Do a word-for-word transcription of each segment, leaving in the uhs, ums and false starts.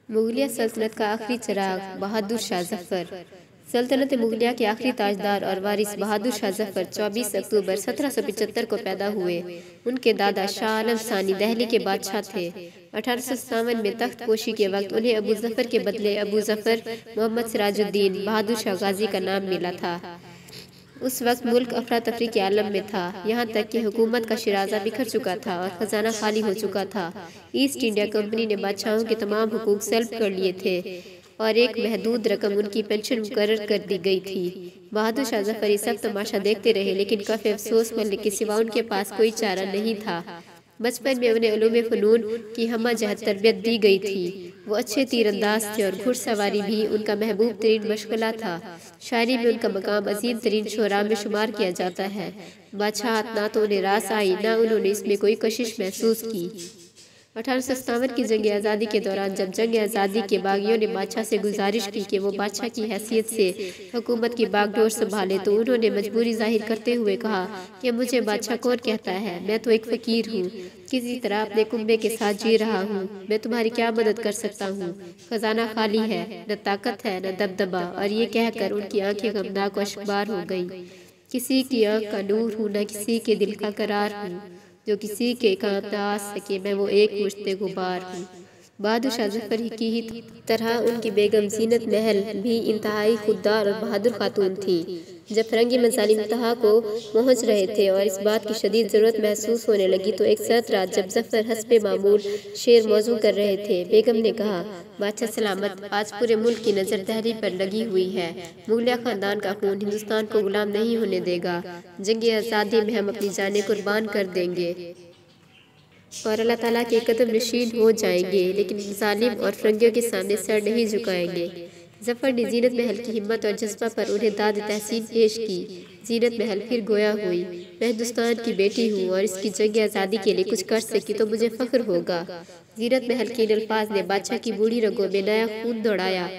मुगलिया सल्तनत का आखिरी चिराग बहादुर शाह जफर। सल्तनत मुगलिया के आखिरी ताजदार और वारिस बहादुर शाह जफर चौबीस अक्टूबर सत्रह सौ पचहत्तर को पैदा हुए। उनके दादा शाह आलम सानी दिल्ली के बादशाह थे। अठारह सौ सत्तावन में तख्त पोशी के वक्त उन्हें अबू जफर के बदले अबू जफर मोहम्मद सिराजुद्दीन बहादुर शाह गाजी का नाम मिला था। उस वक्त मुल्क अफरा तफरी के आलम में था, यहाँ तक कि हुकूमत का शिराजा बिखर चुका था और खजाना खाली हो चुका था। ईस्ट इंडिया कंपनी ने बादशाहों के तमाम हुकूक सल्ब कर लिए थे और एक महदूद रकम उनकी पेंशन मुकर्रर कर दी गई थी। बहादुर शाह जफर ये सब तमाशा देखते रहे, लेकिन काफी अफसोस मलिक के सिवा उनके पास कोई चारा नहीं था। बचपन में उन्हें उलूम फ़नून की हमा जहत तरबियत दी गई थी। वो अच्छे तीरंदाज थे और घुड़सवारी भी उनका महबूब तरीन मशगला था। शायरी में उनका मकाम अजीम तरीन शुरा में शुमार किया जाता है। बादशाहत ना तो उन्हें रास आई, ना उन्होंने इसमें कोई कशिश महसूस की। अठारह सौ सत्तावन की जंग आज़ादी के दौरान जब जंग आज़ादी के बागियों ने बादशाह से गुजारिश की कि वो बादशाह की हैसियत से हुकूमत की बागडोर संभाले, तो उन्होंने मजबूरी जाहिर करते हुए कहा कि मुझे बादशाह कौन कहता है, मैं तो एक फ़कीर हूँ, किसी तरह अपने कुंबे के साथ जी रहा हूँ, मैं तुम्हारी क्या मदद कर सकता हूँ। खजाना खाली है, न ताकत है न दबदबा। और ये कहकर उनकी आंखें गमनाक और शबार हो गई। किसी की आँख का नूर हूँ, न किसी के दिल का करार हूँ, जो किसी के काम न आ सके, मैं वो एक मुश्ते गुबार हूँ। बहादुर शाह जफर की ही तरह उनकी बेगम जीनत महल भी इंतहाई खुददार और बहादुर खातून थी। जब फरंगी मजालिम इंतहा को पहुँच रहे थे और इस बात की शदीद ज़रूरत महसूस होने लगी, तो एक सर्द रात जब जफर हस्बे मामूल शेर मौजू कर रहे थे, बेगम ने कहा, बादशाह सलामत, आज पूरे मुल्क की नज़र तहरी पर लगी हुई है। मुगलिया खानदान का खून हिंदुस्तान को गुलाम नहीं होने देगा। जंग आज़ादी में हम अपनी जानें कुर्बान कर देंगे और अल्लाह ताला के कदम नशीन हो जाएंगे, लेकिन जालिम और फरंगियों के सामने सर नहीं झुकाएंगे। जफर ने जीनत महल की हिम्मत और जज्बा पर उन्हें दाद तहसीन पेश की। जीनत महल फिर गोया हुई, मैं हिंदुस्तान की बेटी हूँ और इसकी जंग आज़ादी के लिए कुछ कर सकी तो मुझे फख्र होगा। जीनत महल के इन अल्फाज ने बादशाह की बूढ़ी रगों में नया खून दौड़ाया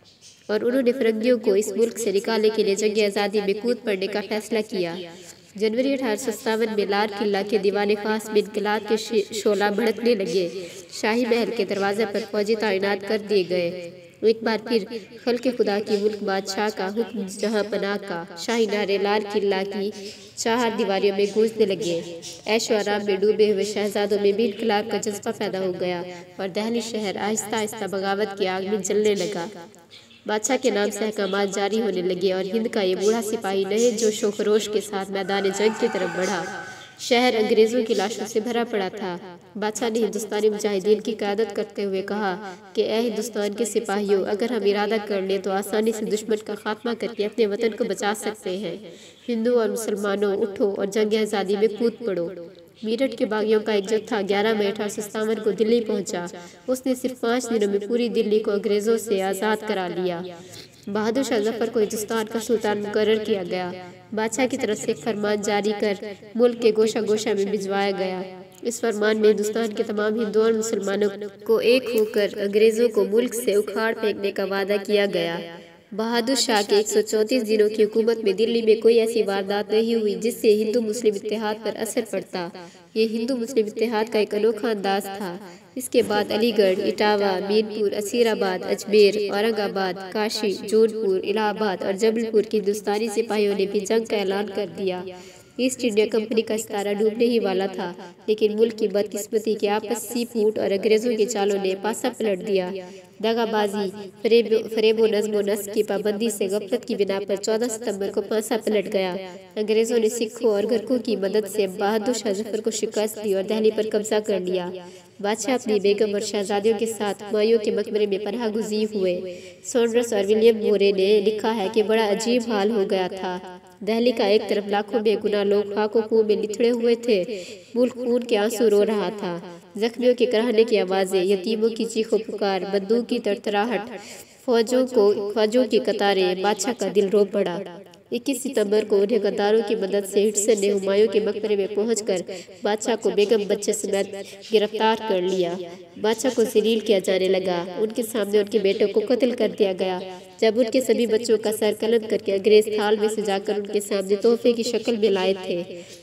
और उन्होंने फरंगियों को इस मुल्क से निकालने के लिए जंग आज़ादी में कूद पड़ने का फैसला किया। जनवरी अठारह सौ सत्तावन में लाल किला के दीवाने खास में इनकलाब के शोला भड़कने लगे। शाही महल के दरवाजे पर फौजी तैनात कर दिए गए। एक बार फिर खल्के खुदा की मुल्क बादशाह का हुक्म जहां पनाह का शाही नारे लाल किला की चार दीवारियों में गूंजने लगे। ऐशो आराम में डूबे हुए शहजादों में भी इनकलाब का जज्बा पैदा हो गया और दिल्ली शहर आहिस्ता आहिस्ता बगावत की आग में जलने लगा। बादशाह के नाम से अहकामात जारी होने लगे और हिंद का ये बूढ़ा सिपाही नए जोश व खरोश के साथ मैदान जंग की तरफ बढ़ा। शहर अंग्रेजों की लाशों से भरा पड़ा था। बादशाह ने हिंदुस्तानी मुजाहिदीन की क़यादत करते हुए कहा कि ए हिंदुस्तान के सिपाहियों, अगर हम इरादा कर लें तो आसानी से दुश्मन का खात्मा करके अपने वतन को बचा सकते हैं। हिंदू और मुसलमानों, उठो और जंग आज़ादी में कूद पड़ो। मेरठ के बागियों का एक जत्था ग्यारह मई अठारह सौ सत्तावन को दिल्ली पहुंचा। उसने सिर्फ पाँच दिनों में पूरी दिल्ली को अंग्रेजों से आज़ाद करा लिया। बहादुर शाह जफर को हिंदुस्तान का सुल्तान मुकर्रर किया गया। बादशाह की तरफ से एक फरमान जारी कर मुल्क के गोशा गोशा में भिजवाया गया। इस फरमान में हिंदुस्तान के तमाम हिंदुओं और मुसलमानों को एक होकर अंग्रेजों को मुल्क से उखाड़ फेंकने का वादा किया गया। बहादुर शाह के एक सौ चौंतीस दिनों की हुकूमत में दिल्ली में कोई ऐसी वारदात नहीं हुई जिससे हिंदू मुस्लिम इत्तेहाद पर असर पड़ता। ये हिंदू मुस्लिम इत्तेहाद का एक अनोखा अंदाज था। इसके बाद अलीगढ़, इटावा, मीरपुर, असीराबाद, अजमेर, औरंगाबाद, काशी, जौनपुर, इलाहाबाद और जबलपुर के हिंदुस्तानी सिपाहियों ने भी जंग का ऐलान कर दिया। ईस्ट इंडिया कंपनी का सितारा डूबने ही वाला था, लेकिन मुल्क की बदकिस्मती के आपसी फूट और अंग्रेजों के चालों ने पासा पलट दिया। दगाबाजी, फरेब फरेबो नज़्मो नस्क की पाबंदी से गफलत की बिना पर चौदह सितंबर को पासा पलट गया। अंग्रेजों ने सिखों और घरकों की मदद से बहादुर शाह जफर को शिकस्त दी और दिल्ली पर कब्जा कर लिया। बादशाह अपनी बेगम और शहजादियों के साथ हुमायूं के मकबरे में पनाह गुज़ीर हुए। सॉन्ड्रस और विलियम मोरे ने लिखा है कि बड़ा अजीब हाल हो गया था। दिल्ली का एक तरफ लाखों बेगुनाह लोग खाको खून में लिथड़े हुए थे, मुल्क खून के आंसू रो रहा था। जख्मियों के कराहने की आवाज़ें, यतीमों की चीखों पुकार, बंदूक की तड़तड़ाहट, फौजों को फौजों की कतारें, बादशाह का दिल रो पड़ा। इक्कीस सितंबर को उन्हें गद्दारों की मदद से हिटसन ने हुमायूं के मकबरे में पहुंचकर बादशाह को बेगम बच्चे समेत गिरफ्तार कर लिया। बादशाह को जलील किया जाने लगा। उनके सामने उनके बेटों को कत्ल कर दिया गया। जब उनके सभी बच्चों का सर कलम करके अंग्रेज थाल में सजाकर उनके सामने तोहफे की शक्ल में लाए थे,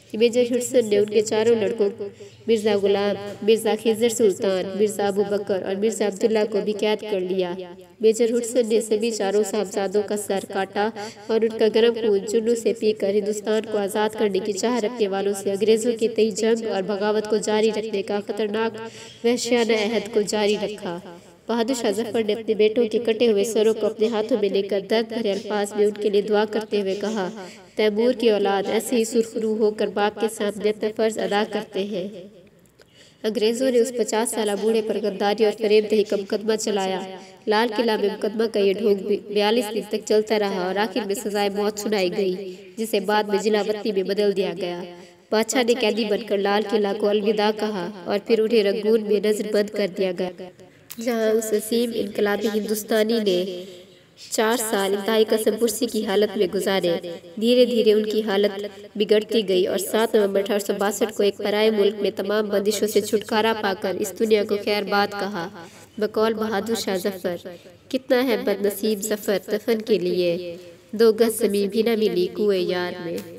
میجر ہڈسن نے ان کے چاروں لڑکوں مرزا غلام، مرزا خضر سلطان، مرزا ابو بکر اور مرزا عبداللہ کو بھی قید کر لیا۔ میجر ہڈسن نے سبھی چاروں صاحبزادوں کا سر کاٹا اور ان کا گرم خون جنوں سے پی کر ہندوستان کو آزاد کرنے کی چاہ رکھنے والوں سے انگریزوں کے تئیں جنگ اور بغاوت کو جاری رکھنے کا خطرناک وحشیانہ عہد کو جاری رکھا۔ بہادر شاہ ظفر نے اپنے بیٹوں کے کٹے ہوئے سروں کو اپنے ہاتھوں میں لے کر درد بھرے الفاظ میں ان کے لیے دعا کرتے ہوئے کہا، تیمور کی اولاد ایسے ہی سرخ روح ہو کر باپ کے سامنے اپنا فرض ادا کرتے ہیں۔ انگریزوں نے اس پچاس سالہ بوڑھے پر غداری اور فریب دہی کا مقدمہ چلایا۔ لال قلعہ میں مقدمہ کا یہ ڈھونگ بیالیس دن تک چلتا رہا اور آخر میں سزائے موت سنائی گئی، جسے بعد میں جلا وطنی میں بدل دیا گیا۔ بادشاہ نے قیدی بن کر لال قلعہ کو الوداع کہا اور پھر انہیں رنگون میں نظر بند کر دیا گیا، جہاں اس عظیم انقلابی ہندوستانی نے چار سال انتہائی قسم پرسی کی حالت میں گزارے۔ دھیرے دھیرے ان کی حالت بگڑتی گئی اور سات نومبر اٹھارہ سو باسٹھ کو ایک پرائے ملک میں تمام بندشوں سے چھٹکارا پا کر اس دنیا کو خیر باد کہا۔ بقول بہادر شاہ ظفر، کتنا ہے بد نصیب ظفر دفن کے لیے، دو گز زمین بھی نہ ملی کوئے یار میں۔